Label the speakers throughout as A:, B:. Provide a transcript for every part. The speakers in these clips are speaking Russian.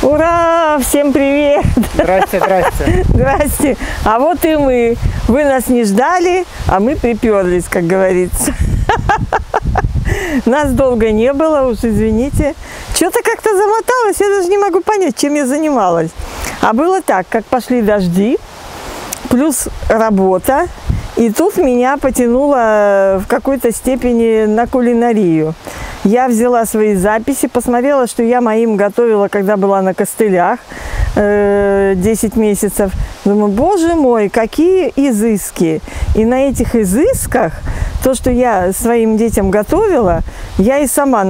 A: Ура! Всем привет!
B: Здрасте, здрасте.
A: Здрасте. А вот и мы. Вы нас не ждали, а мы приперлись, как говорится. Нас долго не было, уж извините. Что-то как-то замоталось, я даже не могу понять, чем я занималась. А было так, как пошли дожди, плюс работа, и тут меня потянуло в какой-то степени на кулинарию. Я взяла свои записи, посмотрела, что я моим готовила, когда была на костылях 10 месяцев. Думаю, боже мой, какие изыски! И на этих изысках, то, что я своим детям готовила, я и сама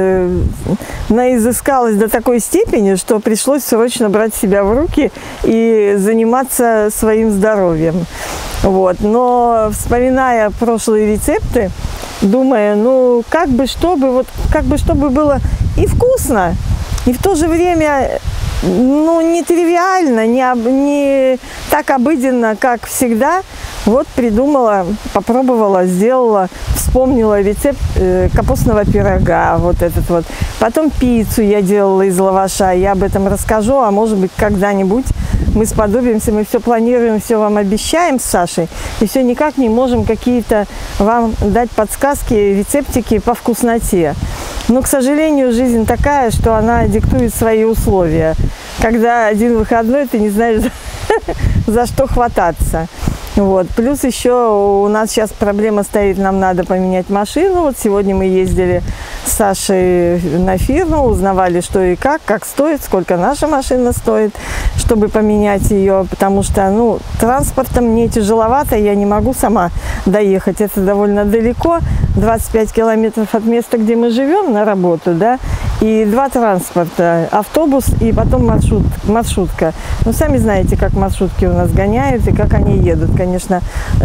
A: наизыскалась до такой степени, что пришлось срочно брать себя в руки и заниматься своим здоровьем. Вот. Но, вспоминая прошлые рецепты, думая, ну, как бы чтобы было и вкусно, и в то же время, ну, не тривиально, не так обыденно, как всегда, вот придумала, попробовала, сделала, вспомнила рецепт капустного пирога, вот этот вот. Потом пиццу я делала из лаваша, я об этом расскажу, а может быть когда-нибудь мы сподобимся, мы все планируем, все вам обещаем с Сашей, и все никак не можем какие-то вам дать подсказки, рецептики по вкусноте. Но, к сожалению, жизнь такая, что она диктует свои условия. Когда один выходной, ты не знаешь, за что хвататься. Вот. Плюс еще у нас сейчас проблема стоит, нам надо поменять машину. Вот сегодня мы ездили с Сашей на фирму, узнавали, что и как стоит, сколько наша машина стоит, чтобы поменять ее, потому что, ну, транспортом мне тяжеловато, я не могу сама доехать, это довольно далеко, 25 километров от места, где мы живем, на работу, да, и 2 транспорта, автобус и потом маршрутка. Ну, сами знаете, как маршрутки у нас гоняют и как они едут. Конечно,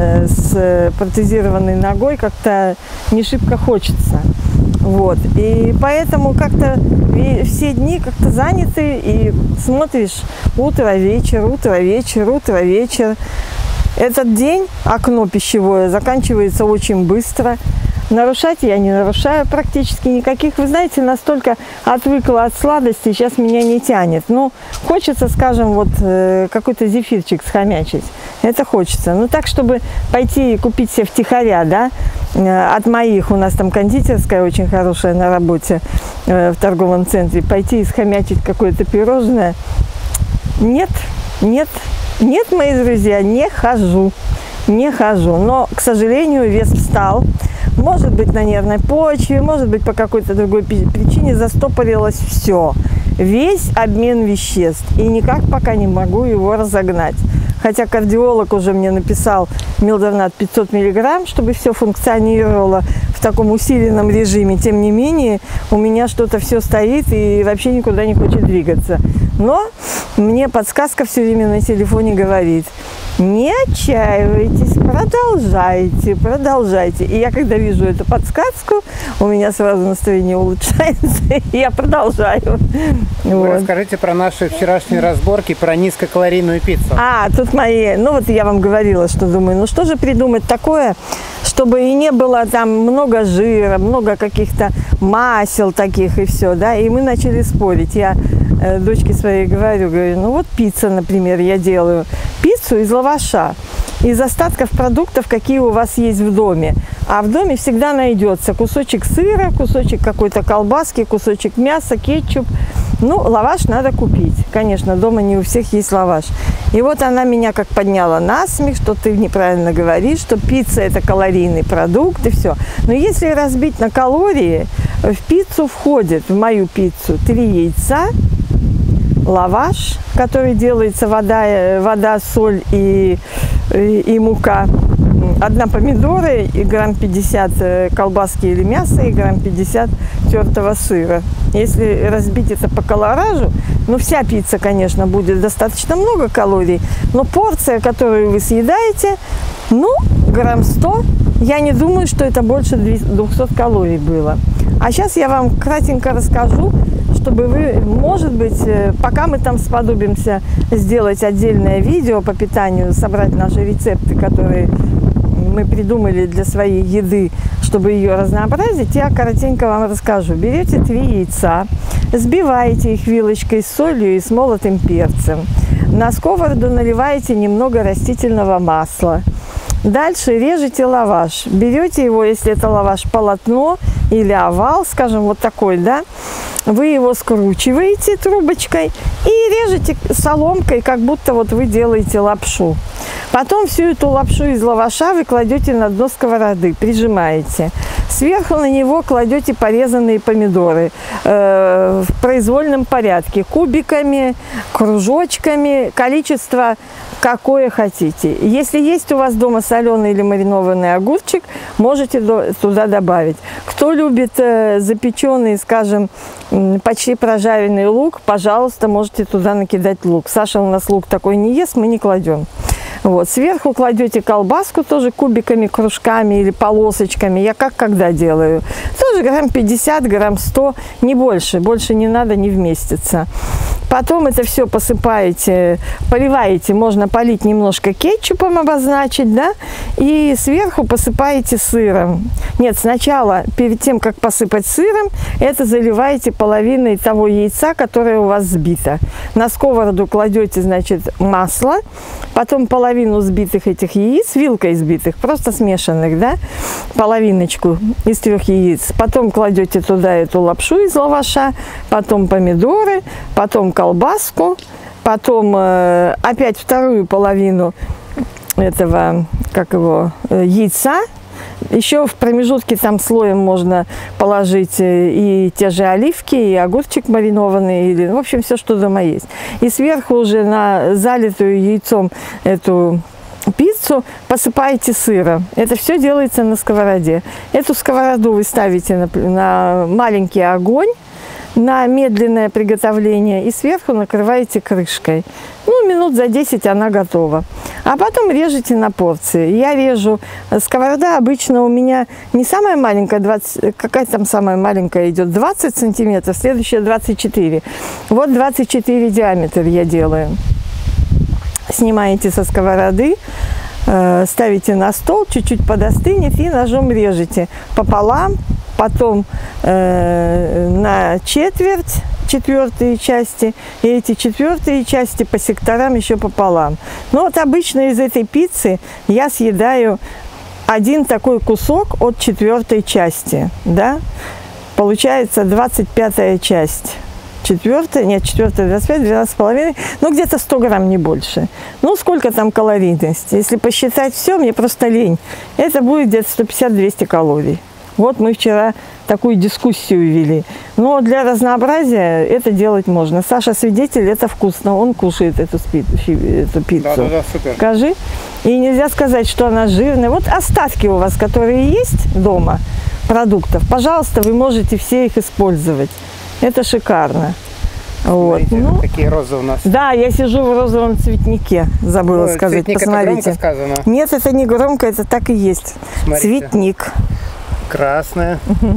A: с протезированной ногой как-то не шибко хочется. Вот. И поэтому как-то все дни как-то заняты, и смотришь утро-вечер, утро-вечер, утро-вечер. Этот день, окно пищевое, заканчивается очень быстро. Нарушать я не нарушаю практически никаких. Вы знаете, настолько отвыкла от сладостей, сейчас меня не тянет. Ну, хочется, скажем, вот какой-то зефирчик схомячить. Это хочется. Ну, так, чтобы пойти и купить себе втихаря, да, от моих, у нас там кондитерская очень хорошая на работе в торговом центре, пойти и схомячить какое-то пирожное. Нет, нет, нет, мои друзья, не хожу. Не хожу. Но, к сожалению, вес встал. Может быть, на нервной почве, может быть, по какой-то другой причине застопорилось все. Весь обмен веществ. И никак пока не могу его разогнать. Хотя кардиолог уже мне написал милдернат 500 мг, чтобы все функционировало в таком усиленном режиме. Тем не менее, у меня что-то все стоит и вообще никуда не хочет двигаться. Но мне подсказка все время на телефоне говорит: не отчаивайтесь, продолжайте, продолжайте. И я, когда вижу эту подсказку, у меня сразу настроение улучшается, и я продолжаю.
B: Вы
A: вот.
B: Расскажите про наши вчерашние разборки, про низкокалорийную пиццу.
A: Тут мои, ну вот я вам говорила, что думаю, ну что же придумать такое, чтобы и не было там много жира, много каких-то масел таких и все, да, и мы начали спорить. Я дочке своей говорю, ну вот пицца, например, я делаю пиццу из лаваша, из остатков продуктов, какие у вас есть в доме. А в доме всегда найдется кусочек сыра, кусочек какой-то колбаски, кусочек мяса, кетчуп. Ну, лаваш надо купить. Конечно, дома не у всех есть лаваш. И вот она меня как подняла на смех, что ты неправильно говоришь, что пицца – это калорийный продукт и все. Но если разбить на калории, в пиццу входит, в мою пиццу, 3 яйца, лаваш, который делается вода, соль и мука, 1 помидора и грамм 50 колбаски или мяса и грамм 50 тертого сыра. Если разбить это по колоражу, ну, вся пицца, конечно, будет достаточно много калорий, но порция, которую вы съедаете, ну, грамм 100, я не думаю, что это больше 200 калорий было. А сейчас я вам кратенько расскажу, чтобы вы, может быть, пока мы там сподобимся сделать отдельное видео по питанию, собрать наши рецепты, которые мы придумали для своей еды, чтобы ее разнообразить, я коротенько вам расскажу. Берете 3 яйца, сбиваете их вилочкой с солью и с молотым перцем. На сковороду наливаете немного растительного масла. Дальше режете лаваш. Берете его, если это лаваш полотно или овал, скажем, вот такой, да, вы его скручиваете трубочкой и режете соломкой, как будто вот вы делаете лапшу. Потом всю эту лапшу из лаваша вы кладете на дно сковороды, прижимаете. Сверху на него кладете порезанные помидоры в произвольном порядке, кубиками, кружочками, количество какое хотите. Если есть у вас дома соленый или маринованный огурчик, можете туда добавить. Кто любит запеченный, скажем, почти прожаренный лук, пожалуйста, можете туда накидать лук. Саша у нас лук такой не ест, мы не кладем. Вот. Сверху кладете колбаску тоже кубиками, кружками или полосочками. Я как когда делаю. Тоже грамм 50, грамм 100, не больше. Больше не надо, не вместится. Потом это все посыпаете, поливаете. Можно полить немножко кетчупом, обозначить, да. И сверху посыпаете сыром. Нет, сначала, перед тем, как посыпать сыром, это заливаете половиной того яйца, которое у вас сбито. На сковороду кладете, значит, масло. Потом половину сбитых этих яиц, вилкой сбитых, просто смешанных, да, половиночку из 3 яиц. Потом кладете туда эту лапшу из лаваша, потом помидоры, потом колбаску, потом опять вторую половину этого, как его, яйца. Еще в промежутке там слоем можно положить и те же оливки, и огурчик маринованный, или, в общем, все, что дома есть. И сверху уже на залитую яйцом эту пиццу посыпаете сыром. Это все делается на сковороде. Эту сковороду вы ставите на маленький огонь, на медленное приготовление, и сверху накрываете крышкой. Ну, минут за 10 она готова. А потом режете на порции. Я режу, сковорода обычно у меня не самая маленькая, 20, какая там самая маленькая идет, 20 сантиметров, следующая 24. Вот 24 диаметр я делаю. Снимаете со сковороды, ставите на стол, чуть-чуть подостынет и ножом режете пополам, потом на четверть, 4 части, и эти 4 части по секторам еще пополам. Но вот обычно из этой пиццы я съедаю один такой кусок от 4 части, да, получается 25-я часть. 4, нет, 4, 25, 12,5, ну где-то 100 грамм, не больше. Ну сколько там калорийности? Если посчитать все, мне просто лень. Это будет где-то 150-200 калорий. Вот мы вчера такую дискуссию вели. Но для разнообразия это делать можно. Саша свидетель, это вкусно, он кушает эту пиццу.
B: Да, супер.
A: Скажи. И нельзя сказать, что она жирная. Вот остатки у вас, которые есть дома, продуктов, пожалуйста, вы можете все их использовать. Это шикарно. Вот.
B: Смотрите,
A: Ну,
B: такие розы у нас.
A: да, я сижу в розовом цветнике, забыла сказать.
B: Цветник,
A: посмотрите.
B: это громко сказано?
A: Нет, это не громко, это так и есть.
B: Смотрите.
A: Цветник.
B: Красная.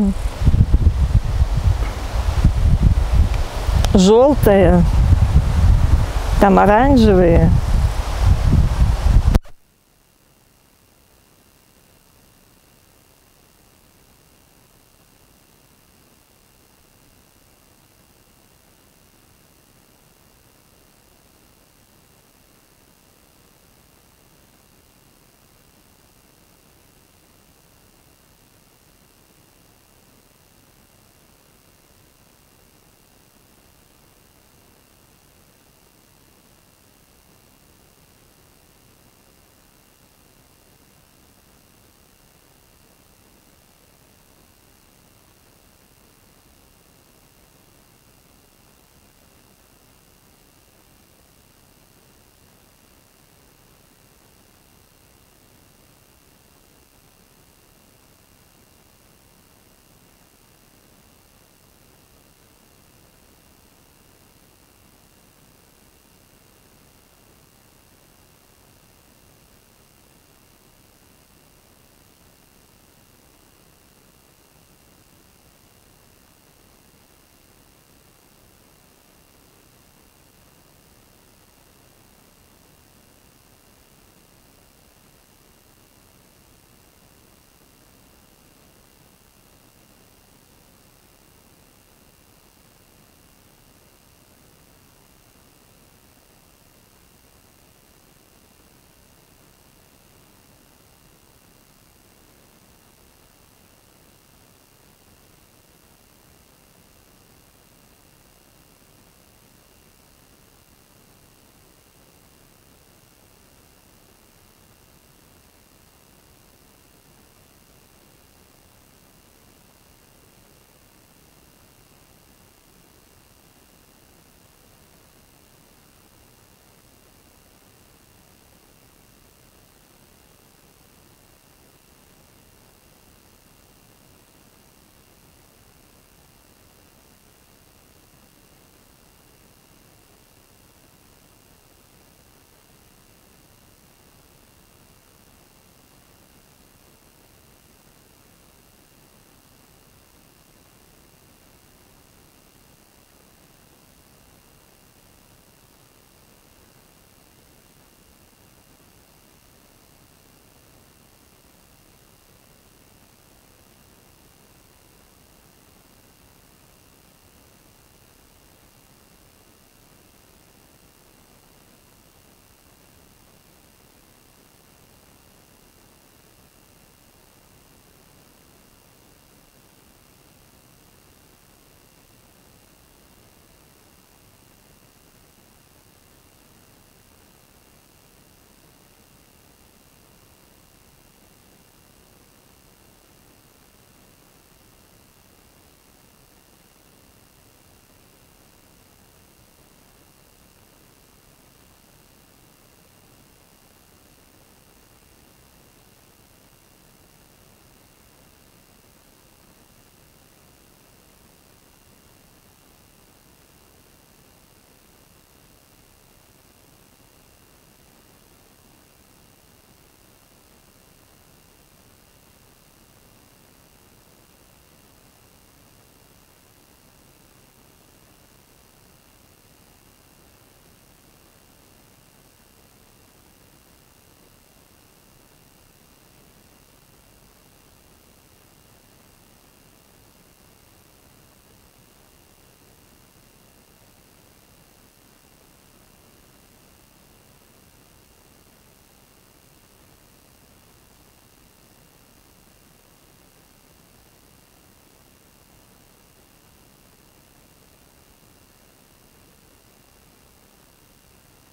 A: Желтая. Там оранжевые.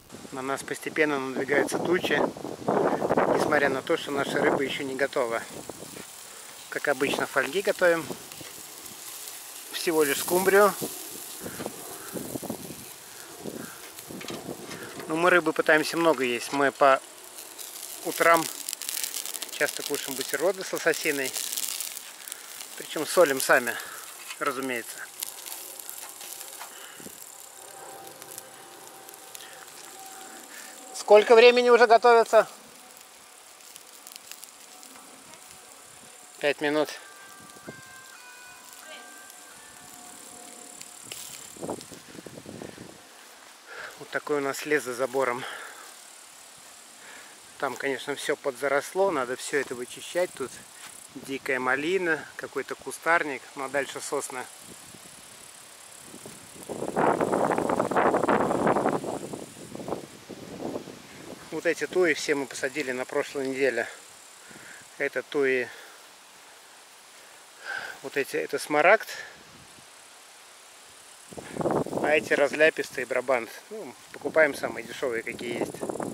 B: На нас постепенно надвигаются тучи, несмотря на то, что наша рыба еще не готова. Как обычно, фольги готовим. Всего лишь скумбрию. Но мы рыбы пытаемся много есть. Мы по утрам часто кушаем бутерброды с лососиной. Причем солим сами, разумеется. Сколько времени уже готовится? 5 минут. Вот такой у нас лес за забором. Там, конечно, все подзаросло, надо все это вычищать. Тут дикая малина, какой-то кустарник, ну а дальше сосны. Вот эти туи все мы посадили на прошлой неделе. Это туи, вот эти, это смарагд, а эти разляпистые брабант. Ну, покупаем самые дешевые, какие есть.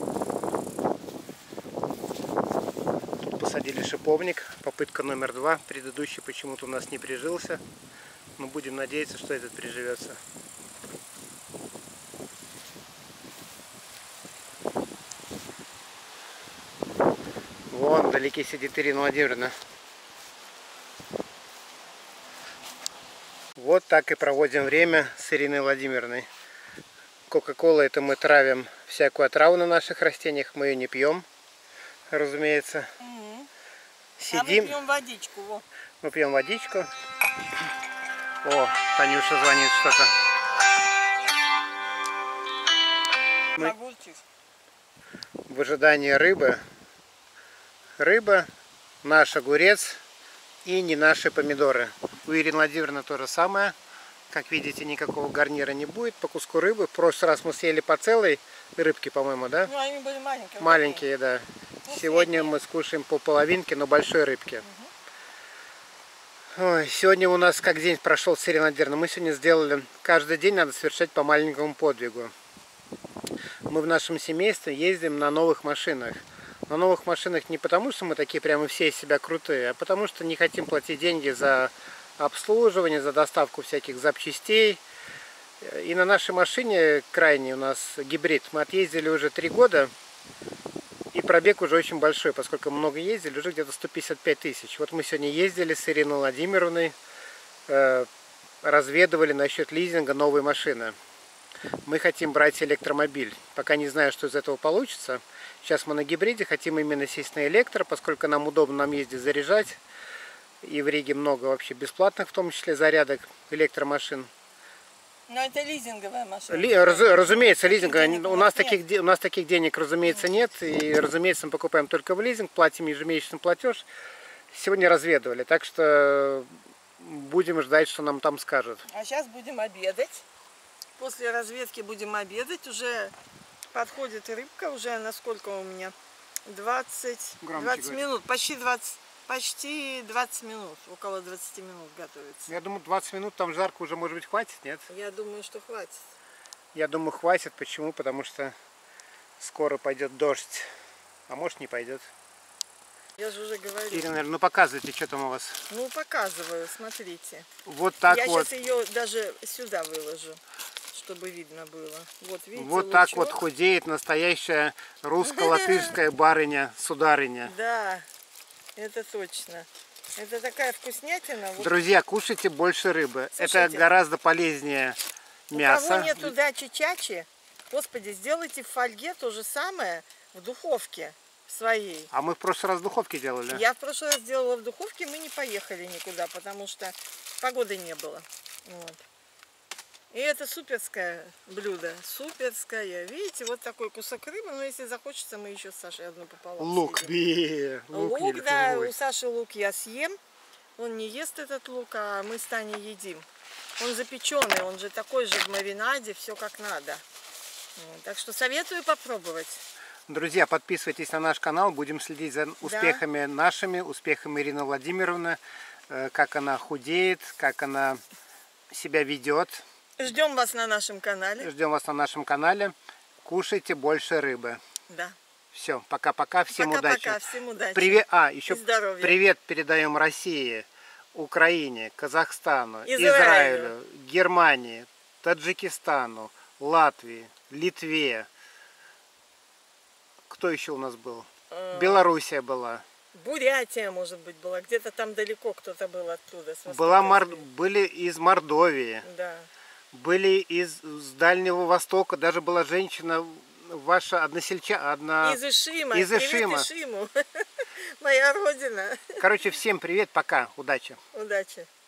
B: Тут посадили шиповник, попытка номер 2. Предыдущий почему-то у нас не прижился, но будем надеяться, что этот приживется. Вон вдалеке сидит Ирина Владимировна. Вот так и проводим время с Ириной Владимировной. Кока-кола — это мы травим всякую отраву на наших растениях, мы ее не пьем, разумеется. Сидим.
A: А мы пьем водичку. Во.
B: Мы пьем водичку. О, Танюша звонит что-то. В ожидании рыбы. Рыба, наш огурец и не наши помидоры. У Ирины Владимировны то же самое. Как видите, никакого гарнира не будет по куску рыбы. В прошлый раз мы съели по целой рыбке, по-моему, да?
A: Ну, они были маленькие.
B: Маленькие, да. Сегодня мы скушаем по половинке, но большой рыбки. Ой, сегодня у нас как день прошел с Ириной Владимировной. Мы сегодня сделали, каждый день надо совершать по маленькому подвигу. Мы в нашем семействе ездим на новых машинах. На новых машинах не потому, что мы такие прямо все из себя крутые, а потому что не хотим платить деньги за обслуживание, за доставку всяких запчастей. И на нашей машине крайней у нас гибрид. Мы отъездили уже 3 года, и пробег уже очень большой, поскольку много ездили, уже где-то 155 тысяч. Вот мы сегодня ездили с Ириной Владимировной, разведывали насчет лизинга новой машины. Мы хотим брать электромобиль. Пока не знаю, что из этого получится. Сейчас мы на гибриде, хотим именно сесть на электро, поскольку нам удобно нам ездить заряжать. И в Риге много вообще бесплатных, в том числе зарядок электромашин.
A: Но это лизинговая машина.
B: Разумеется, лизинговая. У нас таких денег, разумеется, нет. И, разумеется, мы покупаем только в лизинг, платим ежемесячный платеж. Сегодня разведывали, так что будем ждать, что нам там скажут.
A: А сейчас будем обедать. После разведки будем обедать. Уже подходит рыбка. Уже на сколько у меня? 20 минут. Почти 20 минут. Около 20 минут готовится.
B: Я думаю, 20 минут там жарко уже, может быть, хватит, нет?
A: Я думаю, что хватит.
B: Я думаю, хватит. Почему? Потому что скоро пойдет дождь. А может, не пойдет.
A: Я же уже говорила.
B: Ирина, ну показывайте, что там у вас.
A: Ну, показываю, смотрите.
B: Вот так
A: я
B: вот.
A: Я сейчас ее даже сюда выложу, чтобы видно было. Вот, видите,
B: вот
A: лучок.
B: Так вот худеет настоящая русско-латышская барыня, сударыня.
A: Да, это точно. Это такая вкуснятина.
B: Друзья, кушайте больше рыбы. Слушайте, это гораздо полезнее мяса.
A: У кого нету дачи-чачи, господи, сделайте в фольге то же самое в духовке своей.
B: А мы в прошлый раз в духовке делали.
A: Я в прошлый раз делала в духовке, мы не поехали никуда, потому что погоды не было. Вот. И это суперское блюдо. Суперское. Видите, вот такой кусок рыбы. Но если захочется, мы еще с Сашей одну пополам
B: лук,
A: лук, да, у Саши лук я съем. Он не ест этот лук, а мы с Таней едим. Он запеченный, он же такой же в маринаде, все как надо. Вот. Так что советую попробовать.
B: Друзья, подписывайтесь на наш канал, будем следить за успехами нашими, успехами Ирины Владимировны, как она худеет, как она себя ведет.
A: Ждем вас на нашем канале.
B: Ждем вас на нашем канале. Кушайте больше рыбы.
A: Да.
B: Все, пока-пока, всем удачи.
A: Пока-пока, всем удачи.
B: Привет, еще
A: здоровья.
B: привет передаем России, Украине, Казахстану,
A: Израилю,
B: Германии, Таджикистану, Латвии, Литве. Кто еще у нас был? Белоруссия была.
A: Бурятия, может быть, была. Где-то там далеко кто-то был оттуда.
B: Были из Мордовии.
A: Да.
B: Были с Дальнего Востока. Даже была женщина ваша односельчанка.
A: Из Ишима.
B: Из Ишима.
A: Привет, Ишиму. Моя родина.
B: Короче, всем привет, пока, удачи.
A: Удачи.